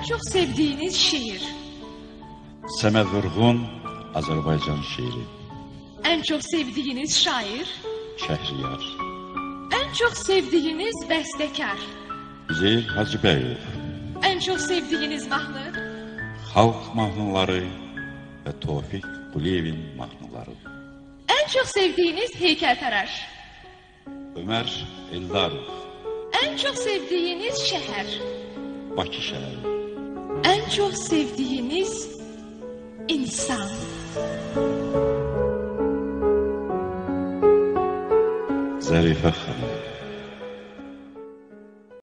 çok sevdiğiniz şiir. Səməd Vurğun, Azərbaycan şeiri. En çok sevdiğiniz şair. Şəhriyar. En çok sevdiğiniz bestekar. Üzeyir Hacıbəyov. En çok sevdiğiniz mahnı. Xalq mahnıları və Tofiq Quliyevin mahnıları. En çok sevdiğiniz heykeltıraş. Ömər Eldarov. En çok sevdiğiniz şehir. Bakı şəhəri. En çok sevdiğiniz insan. Zərifə xanım.